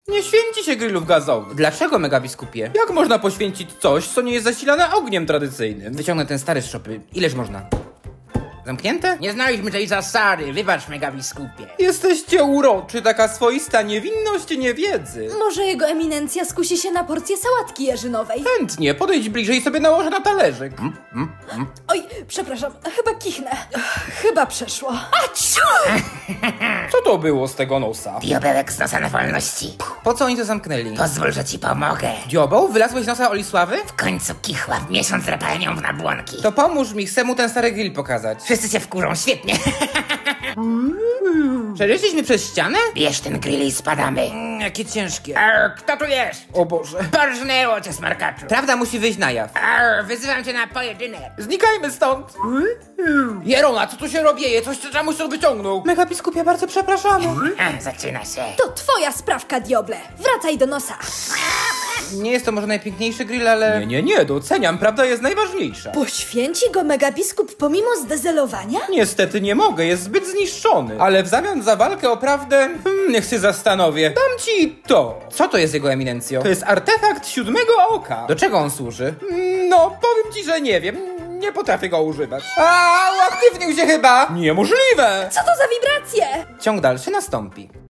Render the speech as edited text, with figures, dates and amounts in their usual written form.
Nie święci się grillów gazowych. Dlaczego, megabiskupie? Jak można poświęcić coś, co nie jest zasilane ogniem tradycyjnym? Wyciągnę ten stary z szopy. Ileż można? Zamknięte? Nie znaliśmy tej zasady, wybacz, megabiskupie. Jesteście uroczy, taka swoista niewinność niewiedzy. Może jego eminencja skusi się na porcję sałatki jarzynowej. Chętnie, podejdź bliżej i sobie nałożę na talerzyk. Oj, przepraszam, chyba kichnę. Chyba przeszło. Co to było z tego nosa? Diobełek z nosa na wolności. Po co oni to zamknęli? Pozwól, że ci pomogę. Dzioboł? Wylazłeś z nosa Olisławy? W końcu kichła, w miesiąc drapałem ją w nabłonki. To pomóż mi, chcę mu ten stary grill pokazać. Wszyscy się wkurzą, świetnie. Przenieśliśmy przez ścianę? Bierz ten grill i spadamy. Jakie ciężkie. Kto tu jest? O Boże. Porżnęło cię, smarkaczu. Prawda musi wyjść na jaw. Wyzywam cię na pojedynek. Znikajmy stąd! Jerona, co tu się robieje? Coś czemuś to wyciągnął. Megabiskupie, bardzo przepraszamy. Zaczyna się. To twoja sprawka, dioble. Wracaj do nosa. Nie jest to może najpiękniejszy grill, ale... Nie, doceniam, prawda jest najważniejsza. Poświęci go megabiskup pomimo zdezelowania? Niestety nie mogę, jest zbyt zniszczony. Ale w zamian za walkę o prawdę... niech się zastanowię. Dam ci to. Co to jest, jego eminencjo? To jest artefakt 7 oka. Do czego on służy? No, powiem ci, że nie wiem. Nie potrafię go używać. Uaktywnił się chyba! Niemożliwe! Co to za wibracje? Ciąg dalszy nastąpi.